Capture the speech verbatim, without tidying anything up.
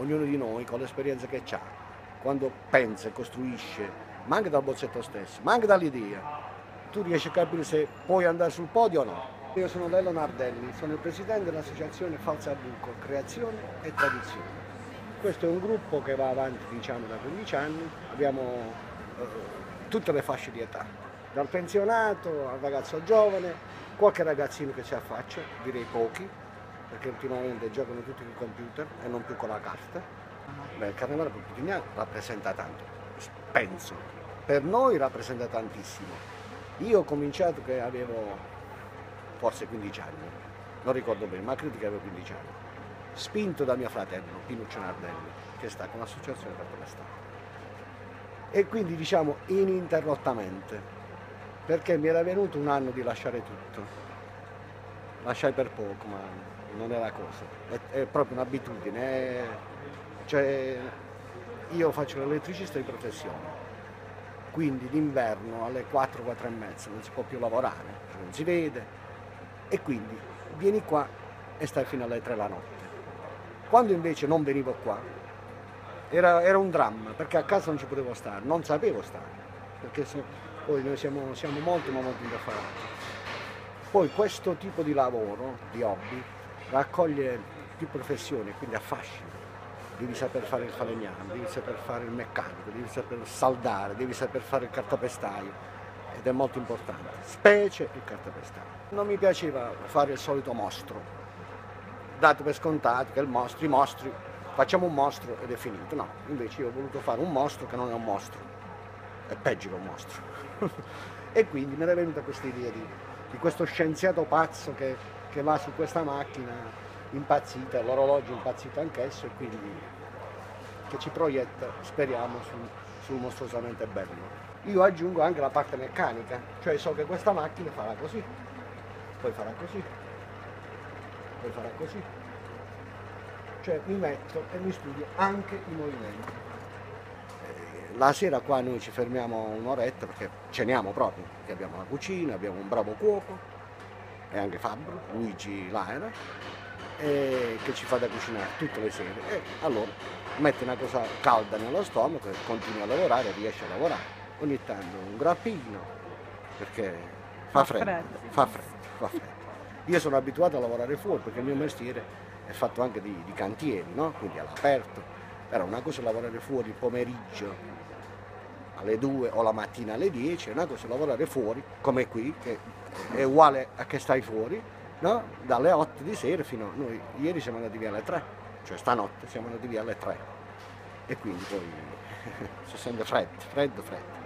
ognuno di noi con l'esperienza che ha, quando pensa e costruisce, ma anche dal bozzetto stesso, ma anche dall'idea, tu riesci a capire se puoi andare sul podio o no. Io sono Lello Nardelli, sono il presidente dell'associazione Falsabuco, Creazione e Tradizione. Questo è un gruppo che va avanti, diciamo, da quindici anni, abbiamo eh, tutte le fasce di età, dal pensionato al ragazzo giovane, qualche ragazzino che si affaccia, direi pochi, perché ultimamente giocano tutti con il computer e non più con la carta. Beh, il carnevale puttiniano rappresenta tanto, penso, per noi rappresenta tantissimo. Io ho cominciato che avevo forse quindici anni, non ricordo bene, ma credo che avevo quindici anni, spinto da mio fratello Pinuccio Nardelli, che sta con l'associazione per l'estate. E quindi diciamo ininterrottamente, perché mi era venuto un anno di lasciare tutto, lasciai per poco, ma non è la cosa, è, è proprio un'abitudine, è, cioè, io faccio l'elettricista di professione, quindi d'inverno alle quattro, quattro e mezza non si può più lavorare, non si vede, e quindi vieni qua e stai fino alle tre la notte. Quando invece non venivo qua, era, era un dramma, perché a casa non ci potevo stare, non sapevo stare, perché so, poi noi siamo, siamo molto ma molto indifferenti. Poi questo tipo di lavoro, di hobby, raccoglie più professioni, quindi affascina. Devi saper fare il falegname, devi saper fare il meccanico, devi saper saldare, devi saper fare il cartapestaio, ed è molto importante, specie il cartapestaio. Non mi piaceva fare il solito mostro, dato per scontato che il mostro, i mostri, facciamo un mostro ed è finito. No, invece io ho voluto fare un mostro che non è un mostro, è peggio che un mostro. E quindi mi era venuta questa idea di, di questo scienziato pazzo che, che va su questa macchina impazzita, l'orologio impazzito anch'esso, e quindi che ci proietta, speriamo, sul, sul mostruosamente bello. Io aggiungo anche la parte meccanica, cioè so che questa macchina farà così, poi farà così, poi farà così. Cioè mi metto e mi studio anche i movimenti. La sera qua noi ci fermiamo un'oretta perché ceniamo proprio, perché abbiamo la cucina, abbiamo un bravo cuoco e anche fabbro, Luigi Laera, e che ci fa da cucinare tutte le sere. E allora mette una cosa calda nello stomaco e continua a lavorare e riesce a lavorare. Ogni tanto un grappino, perché fa freddo, fa freddo, fa freddo. Io sono abituato a lavorare fuori perché il mio mestiere è fatto anche di, di cantieri, no? Quindi all'aperto. Però una cosa è lavorare fuori il pomeriggio alle due o la mattina alle dieci, una cosa è lavorare fuori, come qui, che è uguale a che stai fuori, no? Dalle otto di sera fino a noi, ieri siamo andati via alle tre, cioè stanotte siamo andati via alle tre, e quindi poi si sente freddo, freddo, freddo.